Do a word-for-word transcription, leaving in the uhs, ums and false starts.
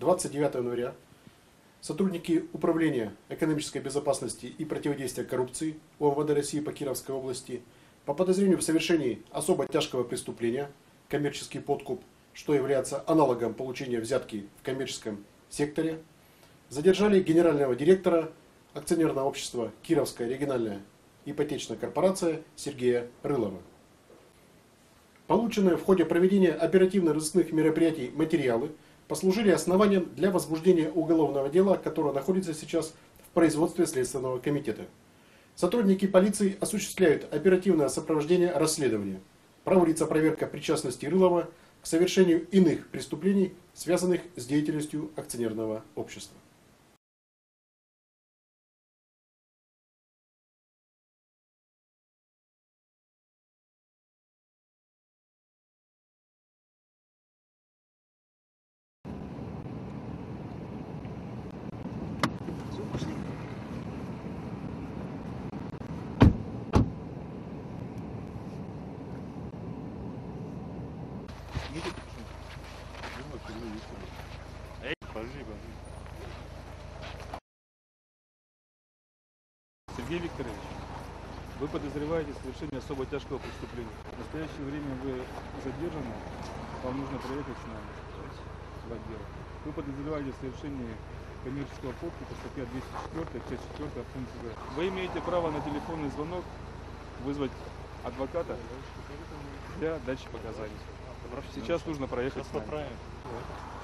двадцать девятого января сотрудники Управления экономической безопасности и противодействия коррупции УМВД России по Кировской области по подозрению в совершении особо тяжкого преступления коммерческий подкуп, что является аналогом получения взятки в коммерческом секторе, задержали генерального директора акционерного общества Кировская региональная ипотечная корпорация Сергея Рылова. Полученные в ходе проведения оперативно-розыскных мероприятий материалы послужили основанием для возбуждения уголовного дела, которое находится сейчас в производстве Следственного комитета. Сотрудники полиции осуществляют оперативное сопровождение расследования. Проводится проверка причастности Рылова к совершению иных преступлений, связанных с деятельностью акционерного общества. Эй, подожди, подожди. Сергей Викторович, вы подозреваете в совершении особо тяжкого преступления. В настоящее время вы задержаны, вам нужно проехать с нами в отдел. Вы подозреваете в совершении коммерческого подкупа, статья двести четыре, часть четвёртая, пункт Г. Вы имеете право на телефонный звонок вызвать адвоката для дачи показаний. Сейчас нужно проехать с нами.